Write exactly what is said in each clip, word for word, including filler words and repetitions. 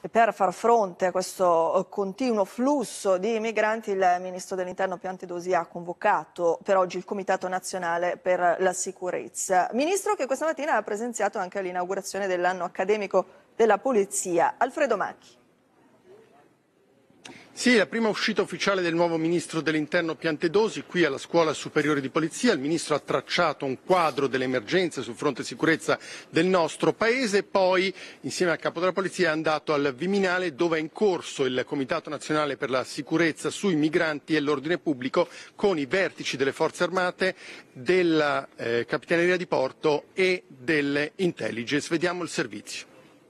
E per far fronte a questo continuo flusso di migranti, il Ministro dell'Interno Piantedosi ha convocato per oggi il Comitato Nazionale per la Sicurezza. Ministro che questa mattina ha presenziato anche all'inaugurazione dell'anno accademico della Polizia. Alfredo Macchi. Sì, la prima uscita ufficiale del nuovo Ministro dell'Interno Piantedosi qui alla Scuola Superiore di Polizia. Il Ministro ha tracciato un quadro delle emergenze sul fronte sicurezza del nostro Paese e poi, insieme al Capo della Polizia, è andato al Viminale dove è in corso il Comitato Nazionale per la Sicurezza sui migranti e l'ordine pubblico con i vertici delle Forze Armate, della eh, Capitaneria di Porto e delle Intelligence. Vediamo il servizio.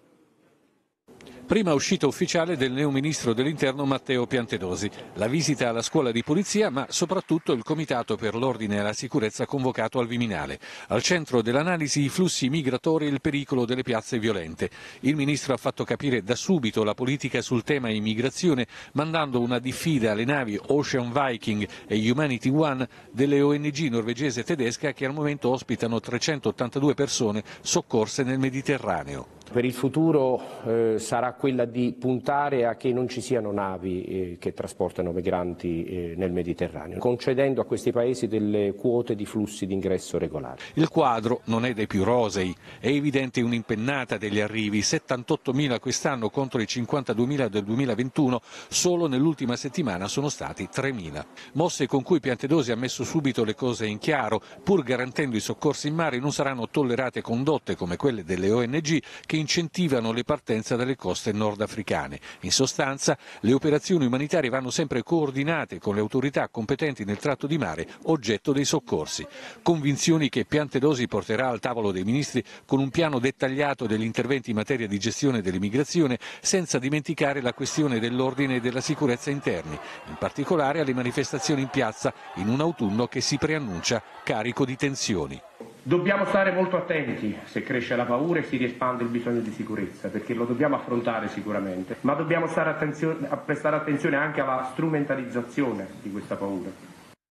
Prima uscita ufficiale del neo ministro dell'Interno Matteo Piantedosi. La visita alla scuola di polizia, ma soprattutto il Comitato per l'Ordine e la Sicurezza convocato al Viminale. Al centro dell'analisi i flussi migratori e il pericolo delle piazze violente. Il ministro ha fatto capire da subito la politica sul tema immigrazione, mandando una diffida alle navi Ocean Viking e Humanity One delle O N G norvegese e tedesca che al momento ospitano trecentottantadue persone soccorse nel Mediterraneo. Per il futuro eh, sarà quella di puntare a che non ci siano navi eh, che trasportano migranti eh, nel Mediterraneo, concedendo a questi paesi delle quote di flussi di ingresso regolari. Il quadro non è dei più rosei, è evidente un'impennata degli arrivi, settantottomila quest'anno contro i cinquantaduemila del duemilaventuno, solo nell'ultima settimana sono stati tremila. Mosse con cui Piantedosi ha messo subito le cose in chiaro, pur garantendo i soccorsi in mare non saranno tollerate condotte come quelle delle O N G che incentivano le partenze dalle coste nordafricane. In sostanza, le operazioni umanitarie vanno sempre coordinate con le autorità competenti nel tratto di mare oggetto dei soccorsi. Convinzioni che Piantedosi porterà al tavolo dei ministri con un piano dettagliato degli interventi in materia di gestione dell'immigrazione, senza dimenticare la questione dell'ordine e della sicurezza interni, in particolare alle manifestazioni in piazza in un autunno che si preannuncia carico di tensioni. Dobbiamo stare molto attenti se cresce la paura e si riespande il bisogno di sicurezza, perché lo dobbiamo affrontare sicuramente, ma dobbiamo stare attenzio- a prestare attenzione anche alla strumentalizzazione di questa paura.